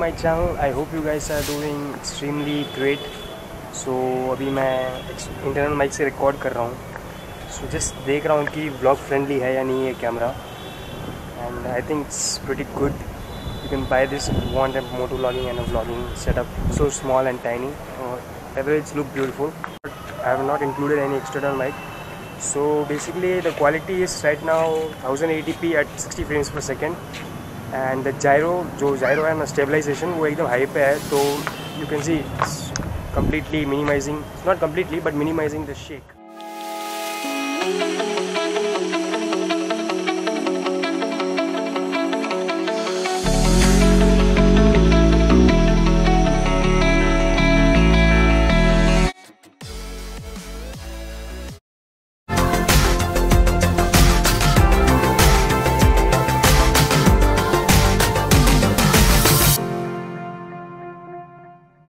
my channel. I hope you guys are doing extremely great. So अभी मैं internal mic से record कर रहा हूँ. So just देख रहा हूँ कि vlog friendly है या नहीं ये camera. And I think it's pretty good. You can buy this if you want a motovlogging and a vlogging setup. So small and tiny. Average look beautiful. I have not included any external mic. So basically the quality is right now 1080p at 60 frames per second. And the जो gyro है ना stabilization वो एकदम high पे है, तो you can see it's completely minimizing, not completely but minimizing the shake.